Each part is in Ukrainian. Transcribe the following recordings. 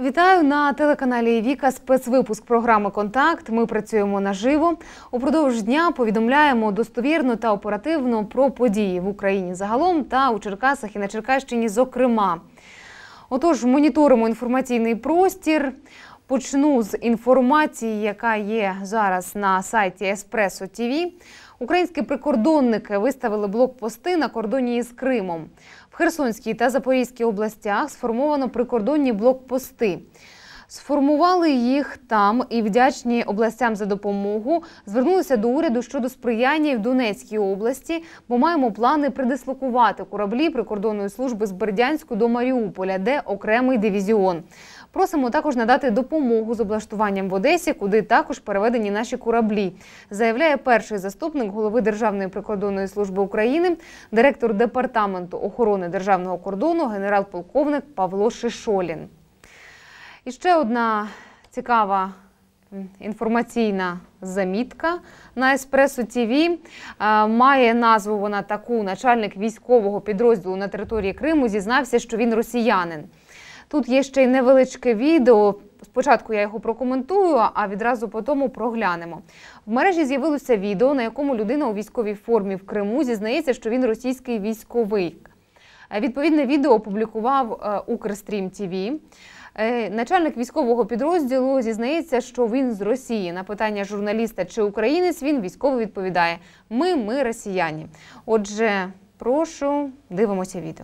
Вітаю на телеканалі Віка. Спецвипуск програми «Контакт». Ми працюємо наживо. Упродовж дня повідомляємо достовірно та оперативно про події в Україні загалом та у Черкасах і на Черкащині зокрема. Отож, моніторимо інформаційний простір. Почну з інформації, яка є зараз на сайті Еспресо ТВ. Українські прикордонники виставили блокпости на кордоні із Кримом. В Херсонській та Запорізькій областях сформовано прикордонні блокпости. Сформували їх там і вдячні областям за допомогу. Звернулися до уряду щодо сприяння в Донецькій області, бо маємо плани придислокувати кораблі прикордонної служби з Бердянську до Маріуполя, де окремий дивізіон. Просимо також надати допомогу з облаштуванням в Одесі, куди також переведені наші кораблі, заявляє перший заступник голови Державної прикордонної служби України, директор Департаменту охорони державного кордону, генерал-полковник Павло Шишолін. І ще одна цікава інформаційна замітка на Еспресо ТВ. Має назву вона таку: начальник військового підрозділу на території Криму зізнався, що він росіянин. Тут є ще й невеличке відео. Спочатку я його прокоментую, а відразу потім проглянемо. В мережі з'явилося відео, на якому людина у військовій формі в Криму зізнається, що він російський військовий. Відповідне відео опублікував Укрстрім ТВ. Начальник військового підрозділу зізнається, що він з Росії. На питання журналіста, чи українець він, військовий відповідає: ми росіяни. Отже, прошу, дивимося відео.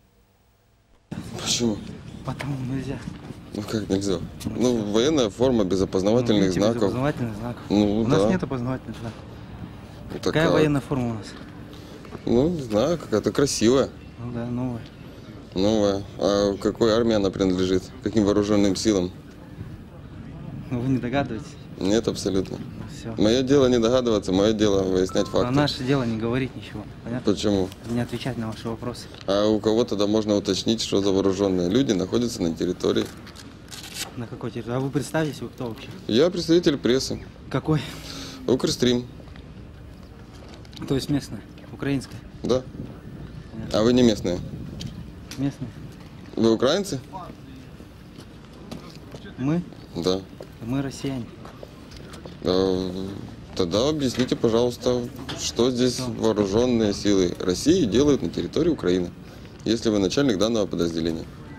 Почему? Потому нельзя. Ну как нельзя? Ну, военная форма без опознавательных знаков. Без опознавательных знаков. Ну, у да. нас нет опознавательных знаков. Ну, Какая военная форма у нас? Ну, не знаю, какая-то красивая. Ну да, новая. Новая. А какой армии она принадлежит? Каким вооруженным силам? Ну вы не догадываетесь? Нет, абсолютно. Все. Мое дело не догадываться, мое дело выяснять факты. А наше дело не говорить ничего. Понятно? Почему? Не отвечать на ваши вопросы. А у кого тогда можно уточнить, что за вооруженные люди находятся на территории? На какой территории? А вы представитесь, вы кто вообще? Я представитель прессы. Какой? Укрстрим. То есть местная, украинская. Да. Понятно. А вы не местные? Местная. Вы украинцы? Мы? Да. Мы россияне. Тогда объясните, пожалуйста, что здесь вооруженные силы России делают на территории Украины, если вы начальник данного подразделения?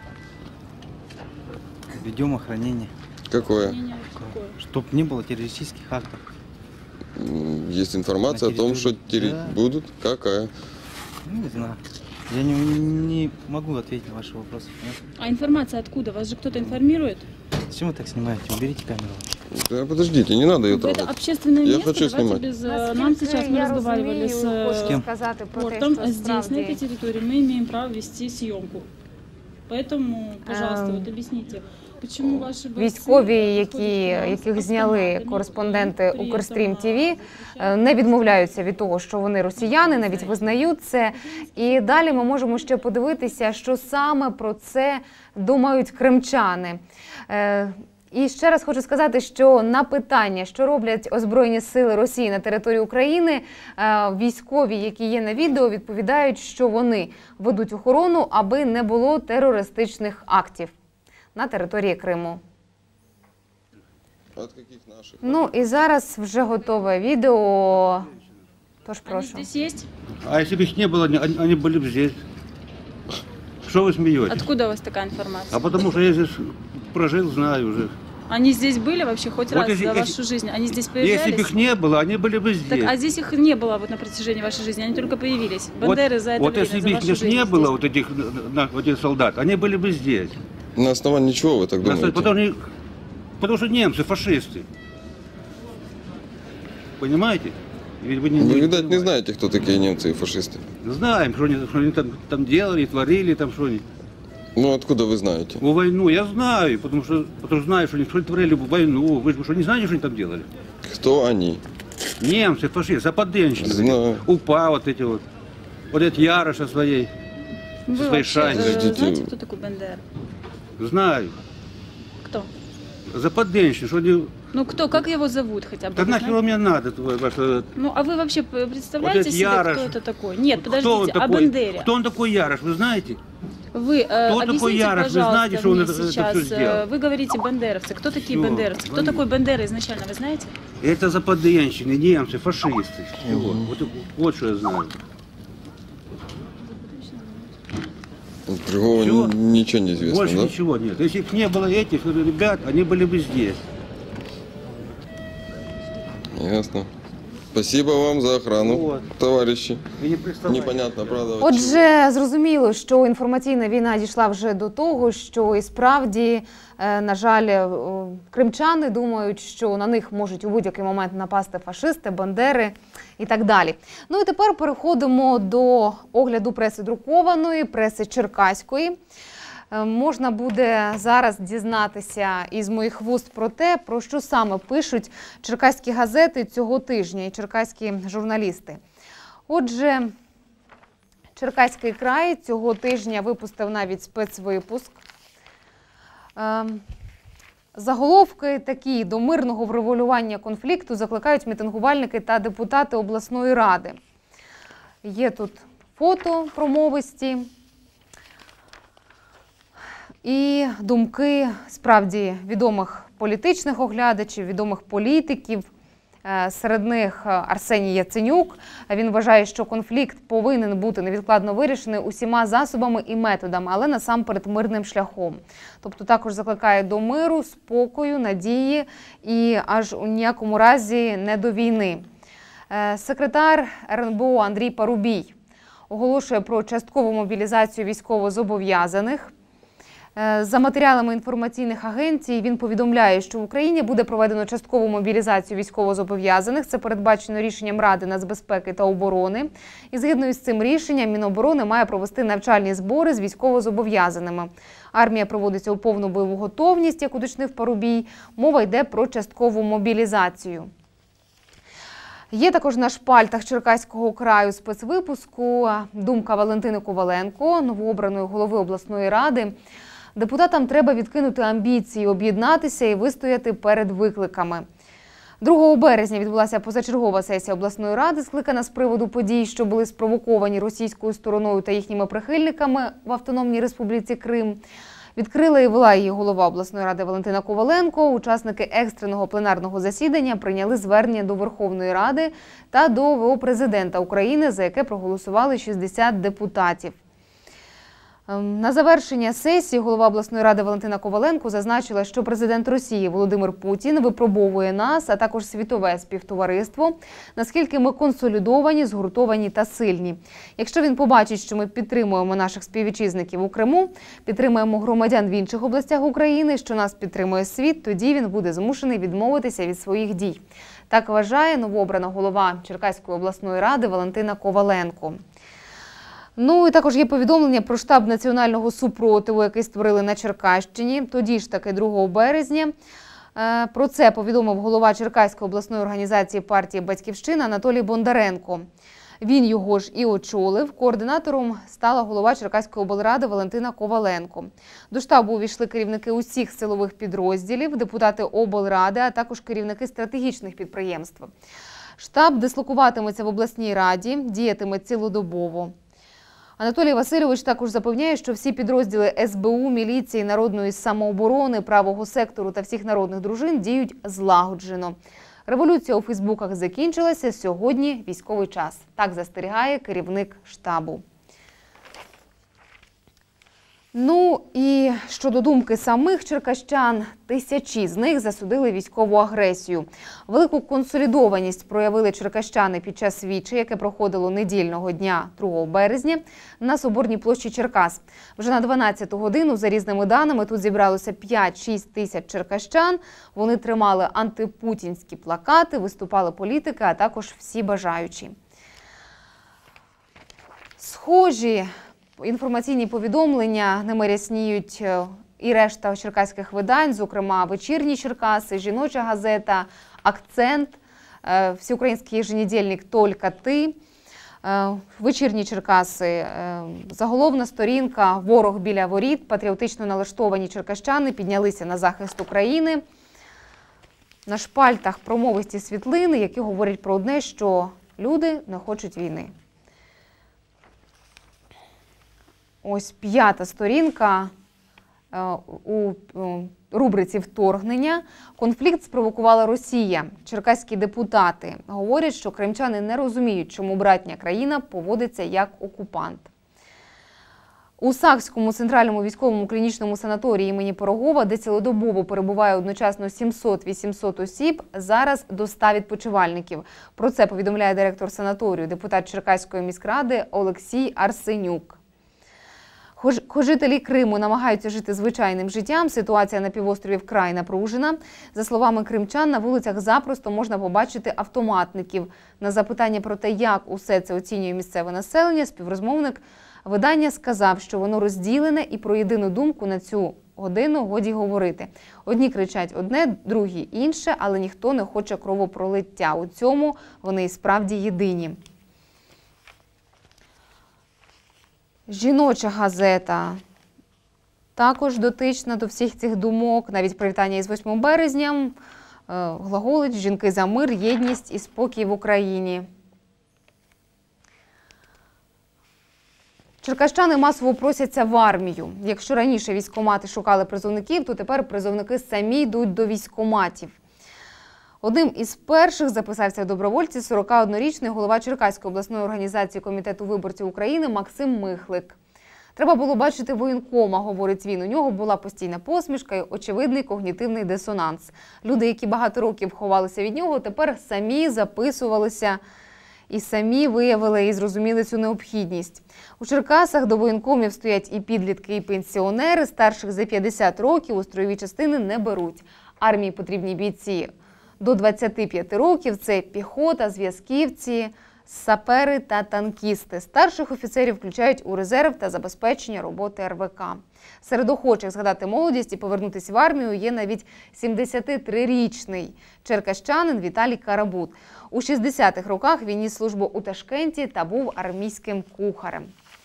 Ведем охранение. Какое? Чтоб не было террористических актов. Есть информация о том, что Да. будут. Какая? Ну, не знаю. Я не могу ответить на ваши вопросы. Понятно? А информация откуда? Вас же кто-то информирует? Зачем вы так снимаете? Уберите камеру. Да, подождите, не надо ее Это трогать. общественное Я место. хочу Давайте снимать. без... Нам сейчас мы разговаривали с кем? портом. Здесь, на этой территории, мы имеем право вести съемку. Поэтому, пожалуйста, вот объясните, почему ваши бойцы... Військові, яких зняли кореспонденти Укрстрім ТВ, не відмовляються від того, що вони росіяни, навіть визнають це. І далі ми можемо ще подивитися, що саме про це думають кримчани. І ще раз хочу сказати, що на питання, що роблять озброєні сили Росії на території України, військові, які є на відео, відповідають, що вони ведуть охорону, аби не було терористичних актів на території Криму. От каких наших? Ну і зараз вже готове відео, тож Они прошу. здесь есть? А если бы их не было, они были бы здесь. Что вы смеетесь? Откуда у вас такая информация? А потому что я здесь прожил, знаю уже. Они здесь были вообще хоть Вот раз если- за если- вашу жизнь? Они здесь Если появлялись? бы их не было, они были бы здесь. Так, а здесь их не было вот на протяжении вашей жизни, они только появились. Бандеры за это вот время, если за бы их вашу здесь жизнь не здесь. было, вот этих солдат, они были бы здесь. На основании чего вы так думаете? Потому что немцы фашисты. Понимаете? Ведь вы Вы, видать, не понимаете. знаете, кто такие немцы и фашисты. Знаем, что они там делали, творили, там что они. Ну, откуда вы знаете? В войну я знаю, потому что знаю, что они что творили в войну. Вы же что, не знаете, что они там делали? Кто они? Немцы, фашисты, западенщины. Знаю. УПА вот эти вот. Вот этот Ярош со своей. Вы своей вообще шайкой. знаете, кто такой Бандера? Знаю. Кто? Западенщины, что они... Ну кто, как его зовут хотя бы? Да вы нахер знаете? мне надо, ваше... Ну а вы вообще представляете Вот этот себе, Ярош. кто это такой? Нет, Кто он подождите, о такой? Бандере. Кто он такой Ярош, вы знаете? Вы такой объясните, Ярош? Вы пожалуйста, знаете, что он мне это всё сейчас, сделал? вы говорите бандеровцы. Кто такие Всё, бандеровцы? Кто такой Бандера изначально, вы знаете? Это западенщины, немцы, фашисты. Всего. Вот что я знаю. Другого Всё? ничего не известно, Больше да? ничего нет. Если бы не было этих ребят, они были бы здесь. Ясно. Спасибо вам за охрану, Вот. товарищи. И не приставайте. Непонятно, правда. Отже, зрозуміло, що інформаційна війна дійшла вже до того, що і справді, на жаль, кримчани думають, що на них можуть у будь-який момент напасти фашисти, бандери і так далі. Ну і тепер переходимо до огляду преси друкованої, преси черкаської. Можна буде зараз дізнатися із моїх вуст про те, про що саме пишуть черкаські газети цього тижня і черкаські журналісти. Отже, Черкаський край цього тижня випустив навіть спецвипуск. Заголовки такі: до мирного врегулювання конфлікту закликають мітингувальники та депутати обласної ради. Є тут фото промовисті і думки справді відомих політичних оглядачів, відомих політиків. Серед них Арсеній Яценюк. Він вважає, що конфлікт повинен бути невідкладно вирішений усіма засобами і методами, але насамперед мирним шляхом. Тобто також закликає до миру, спокою, надії і аж у ніякому разі не до війни. Секретар РНБО Андрій Парубій оголошує про часткову мобілізацію військовозобов'язаних. За матеріалами інформаційних агенцій він повідомляє, що в Україні буде проведено часткову мобілізацію військовозобов'язаних. Це передбачено рішенням Ради нацбезпеки та оборони. І згідно з цим рішенням Міноборони має провести навчальні збори з військовозобов'язаними. Армія проводиться у повну бойову готовність, як уточнив Парубій. Мова йде про часткову мобілізацію. Є також на шпальтах Черкаського краю спецвипуску думка Валентини Коваленко, новообраної голови обласної ради. Депутатам треба відкинути амбіції, об'єднатися і вистояти перед викликами. 2 березня відбулася позачергова сесія обласної ради, скликана з приводу подій, що були спровоковані російською стороною та їхніми прихильниками в Автономній Республіці Крим. Відкрила і вела її голова обласної ради Валентина Коваленко. Учасники екстреного пленарного засідання прийняли звернення до Верховної Ради та до ВО Президента України, за яке проголосували 60 депутатів. На завершення сесії голова обласної ради Валентина Коваленко зазначила, що президент Росії Володимир Путін випробовує нас, а також світове співтовариство, наскільки ми консолідовані, згуртовані та сильні. Якщо він побачить, що ми підтримуємо наших співвітчизників у Криму, підтримуємо громадян в інших областях України, що нас підтримує світ, тоді він буде змушений відмовитися від своїх дій. Так вважає новообрана голова Черкаської обласної ради Валентина Коваленко. Ну і також є повідомлення про штаб національного супротиву, який створили на Черкащині. Тоді ж таки 2 березня. Про це повідомив голова Черкаської обласної організації партії «Батьківщина» Анатолій Бондаренко. Він його ж і очолив. Координатором стала голова Черкаської облради Валентина Коваленко. До штабу увійшли керівники усіх силових підрозділів, депутати облради, а також керівники стратегічних підприємств. Штаб дислокуватиметься в обласній раді, діятиме цілодобово. Анатолій Васильович також запевняє, що всі підрозділи СБУ, міліції, народної самооборони, правого сектору та всіх народних дружин діють злагоджено. Революція у Фейсбуках закінчилася, сьогодні військовий час. Так застерігає керівник штабу. Ну і щодо думки самих черкащан, тисячі з них засудили військову агресію. Велику консолідованість проявили черкащани під час віче, яке проходило недільного дня 2 березня на Соборній площі Черкас. Вже на 12-ту годину, за різними даними, тут зібралося 5-6 тисяч черкащан. Вони тримали антипутінські плакати, виступали політики, а також всі бажаючі. Схожі інформаційні повідомлення, ними рясніють і решта черкаських видань, зокрема «Вечірні Черкаси», «Жіноча газета», «Акцент», «Всеукраїнський еженедельник «Только ти», «Вечірні Черкаси», заголовна сторінка «Ворог біля воріт», патріотично налаштовані черкащани піднялися на захист України. На шпальтах промовисті світлини, які говорять про одне, що люди не хочуть війни. ось 5-та сторінка у рубриці «Вторгнення». Конфлікт спровокувала Росія. Черкаські депутати говорять, що кримчани не розуміють, чому братня країна поводиться як окупант. У Сакському центральному військовому клінічному санаторії імені Пирогова, де цілодобово перебуває одночасно 700-800 осіб, зараз до 100 відпочивальників. Про це повідомляє директор санаторію, депутат Черкаської міськради Олексій Арсенюк. Хоч жителі Криму намагаються жити звичайним життям, ситуація на півострові вкрай напружена. За словами кримчан, на вулицях запросто можна побачити автоматників. На запитання про те, як усе це оцінює місцеве населення, співрозмовник видання сказав, що воно розділене і про єдину думку на цю годину годі говорити. Одні кричать одне, другі інше, але ніхто не хоче кровопролиття. У цьому вони і справді єдині. Жіноча газета також дотична до всіх цих думок. Навіть привітання із 8 березня глаголить «Жінки за мир, єдність і спокій в Україні». Черкащани масово просяться в армію. Якщо раніше військкомати шукали призовників, то тепер призовники самі йдуть до військкоматів. Одним із перших записався в добровольці 41-річний голова Черкаської обласної організації Комітету виборців України Максим Михлик. Треба було бачити воєнкома, говорить він. У нього була постійна посмішка і очевидний когнітивний дисонанс. Люди, які багато років ховалися від нього, тепер самі записувалися і самі виявили і зрозуміли цю необхідність. У Черкасах до воєнкомів стоять і підлітки, і пенсіонери. Старших за 50 років у строєві частини не беруть. Армії потрібні бійці до 25 років – це піхота, зв'язківці, сапери та танкісти. Старших офіцерів включають у резерв та забезпечення роботи РВК. Серед охочих згадати молодість і повернутися в армію є навіть 73-річний черкащанин Віталій Карабут. У 60-х роках він ніс службу у Ташкенті та був армійським кухарем.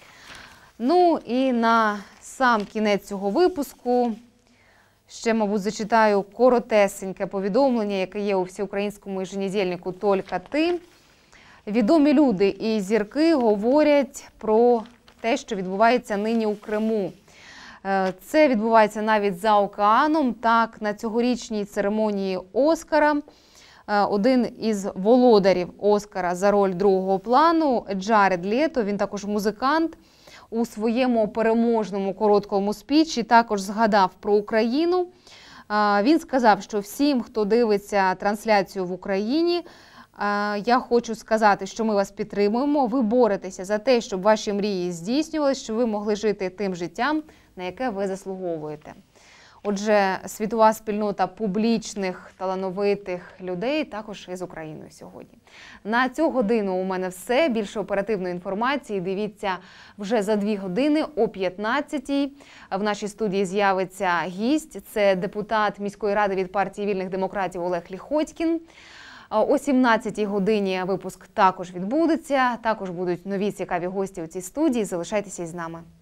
Ну і на сам кінець цього випуску ще, мабуть, зачитаю коротесеньке повідомлення, яке є у всеукраїнському еженедільнику «Тільки ти». Відомі люди і зірки говорять про те, що відбувається нині у Криму. Це відбувається навіть за океаном. Так, на цьогорічній церемонії Оскара один із володарів Оскара за роль другого плану Джаред Лето, він також музикант, у своєму переможному короткому спічі також згадав про Україну. Він сказав, що всім, хто дивиться трансляцію в Україні, я хочу сказати, що ми вас підтримуємо. Ви боретеся за те, щоб ваші мрії здійснювалися, щоб ви могли жити тим життям, на яке ви заслуговуєте. Отже, світова спільнота публічних, талановитих людей також із Україною сьогодні. На цю годину у мене все. Більше оперативної інформації дивіться вже за 2 години о 15-й. В нашій студії з'явиться гість. Це депутат міської ради від партії Вільних демократів Олег Ліхотькін. О 17-й годині випуск також відбудеться. Також будуть нові цікаві гості у цій студії. Залишайтеся із нами.